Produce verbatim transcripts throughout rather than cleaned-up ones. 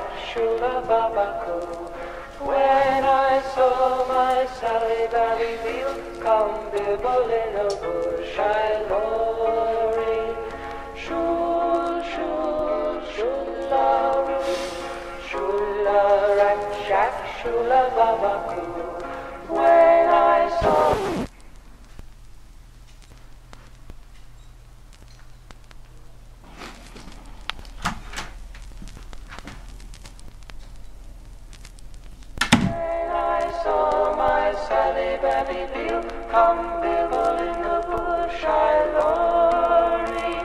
shack, shula babacoo. When I saw my Sally Bally Beal come bibble in a bush, I lorry. Shul, shul, shula-roo, shula-rack, shack, shula babacoo. When I saw Sally Bally Beal come bibble in the bush, I lorry.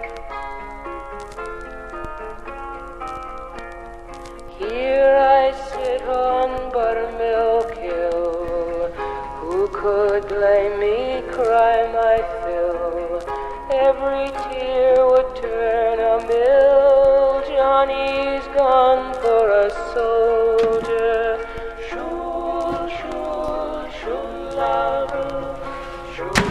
Here I sit on Buttermilk Hill. Who could blame me, cry my fill? Every tear would turn a mill. Johnny's gone for a soldier. Shul, shul, shul-la-roo, shul.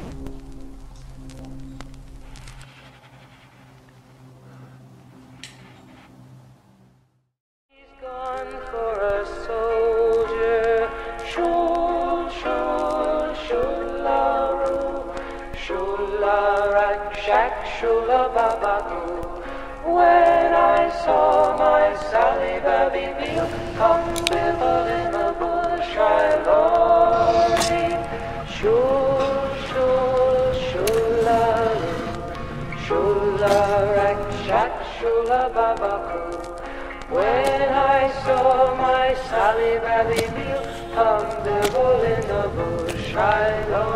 He's gone for a soldier. Shul, shul, shul-la-roo, shul-la-rack, shack, shula-babacoo. When I saw my Sally Bally Beal come bibble in the bush, I lorry. Shul, shul, shula-roo, shula-rack, shack, shula-babacoo. When I saw my Sally Bally Beal come bibble in the bush, I lorry.